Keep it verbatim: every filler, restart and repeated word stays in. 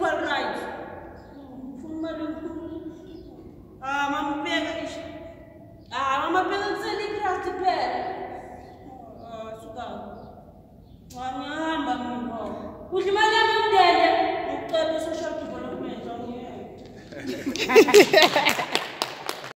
equal rights. Ah, mamma pega isso. Ah, mamma pega que você lhe graça pera. Ah, suga. Mamma hamba mbo. Ultimamente eu me dei, eu quero social development.